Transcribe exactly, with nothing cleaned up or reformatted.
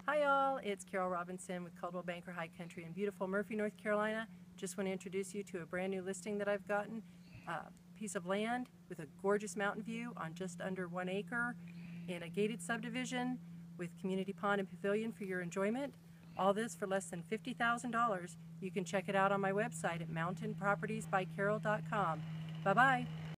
Hi all, it's Carol Robinson with Caldwell Banker High Country in beautiful Murphy, North Carolina. Just want to introduce you to a brand new listing that I've gotten. A piece of land with a gorgeous mountain view on just under one acre in a gated subdivision with community pond and pavilion for your enjoyment. All this for less than fifty thousand dollars. You can check it out on my website at mountain properties by carol dot com. Bye-bye.